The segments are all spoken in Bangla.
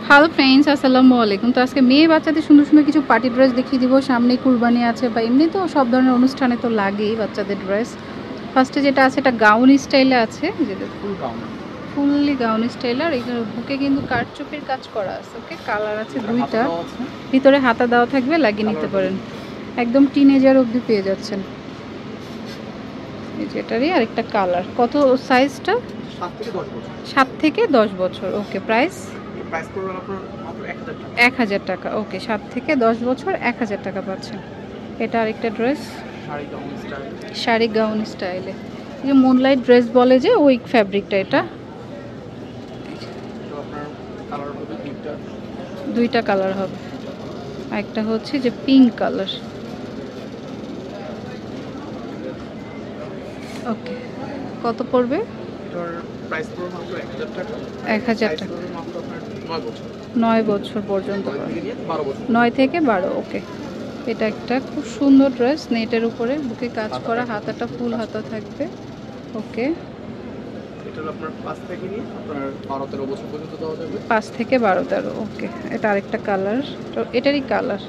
হ্যালো ফ্রেন্ডস, আসসালামু আলাইকুম। তো আজকে মেয়ে বাচ্চাদের সুন্দর সুন্দর কিছু পার্টি ড্রেস দেখিয়ে দিব। সামনে কুরবানি আছে বা এমনি তো সব ধরনের অনুষ্ঠানে তো লাগেই বাচ্চাদের ড্রেস। ফার্স্টে যেটা আছে এটা গাউন স্টাইলে আছে, যেটা ফুললি গাউন স্টাইল। আর এখানে বুকে কিন্তু কারচুপির কাজ করা আছে। ওকে, কালার আছে দুইটা, ভিতরে হাতা দেওয়া থাকবে, লাগিয়ে নিতে পারেন। একদম টিনেজার অবধি পেয়ে যাচ্ছেন। এই যেটারই আরেকটা কালার। কত সাইজটা? 7 থেকে 10 বছর। ওকে, প্রাইস 1000 টাকা। ওকে, 7 থেকে 10 বছর 1000 টাকা পাচ্ছেন। এটা আরেকটা ড্রেস শাড়ি গাউন স্টাইলে, যে মুনলাইট ড্রেস বলে যে ওই ফ্যাব্রিকটা। এটা দুইটা কালার হবে, একটা হচ্ছে যে পিঙ্ক কালার। ওকে, কত পড়বে? 1000 টাকা। 9 বছর পর্যন্ত, 9 থেকে 12। ওকে, এটা একটা খুব সুন্দর ড্রেস, নেটের উপরে, বুকে কাজ করা, হাতাটা ফুল হাতা থাকবে। ওকে, এটা আপনার 5 থেকে নিয়ে আপনার 12-13 বছর পর্যন্ত দেওয়া যাবে। 5 থেকে 12-13। ওকে, এটা আরেকটা কালার, তো এটারই কালার।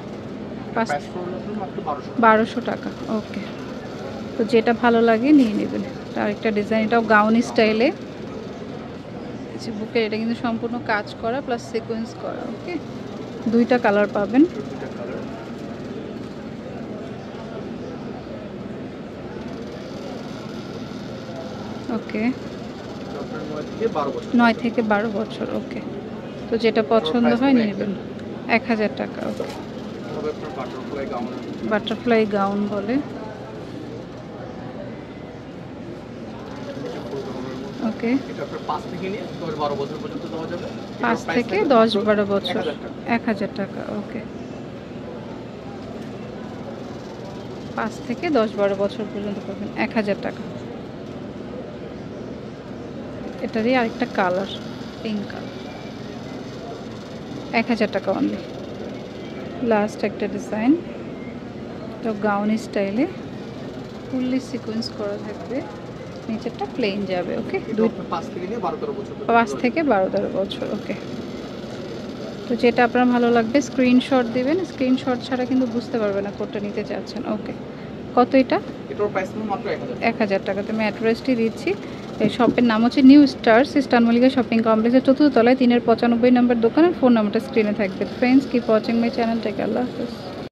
1200 টাকা। ওকে, তো যেটা ভালো লাগে নিয়ে নেবেন। এটা আরেকটা ডিজাইন, এটাও গাউন স্টাইলে। বুকের এটা কিন্তু সম্পূর্ণ কাজ করা প্লাস সিকোয়েন্স করা। ওকে, দুইটা কালার পাবেন। ওকে, 9 থেকে 12 বছর। ওকে, তো যেটা পছন্দ হয় নিয়ে নেবেন। 1000 টাকা। ওকে, বাটারফ্লাই গাউন বলে। ওকে, 5 থেকে 10-12 বছর পর্যন্ত দেওয়া যাবে। 5 থেকে 10-12 বছর 1000 টাকা। ওকে, 5 থেকে 10-12 বছর পর্যন্ত পাবেন 1000 টাকা। এটারই আরেকটা কালার, পিঙ্ক কালার, 1000 টাকা অনলি। লাস্ট একটা ডিজাইন, তো গাউন স্টাইলে, ফুললি সিকোয়েন্স করা থাকবে, নিচেরটা প্লেন যাবে। ওকে, 5 থেকে 12-13 বছর। ওকে, তো যেটা আপনার ভালো লাগবে স্ক্রিনশট দিবেন। স্ক্রিনশট ছাড়া কিন্তু বুঝতে পারবে না কোনটা নিতে চাচ্ছেন। ওকে, কত এটা? এটার প্রাইস মাত্র 1000 টাকা। তো আমি অ্যাড্রেসটি দিচ্ছি। এই শপের নাম হচ্ছে new stars, eastern Mallika shopping কমপ্লেক্সের 4th তলায় 3-95 নম্বর দোকান। আর ফোন নাম্বারটা স্ক্রিনে থাকবে। Friends, keep watching my channel. Take care, আল্লাহ হাফেজ।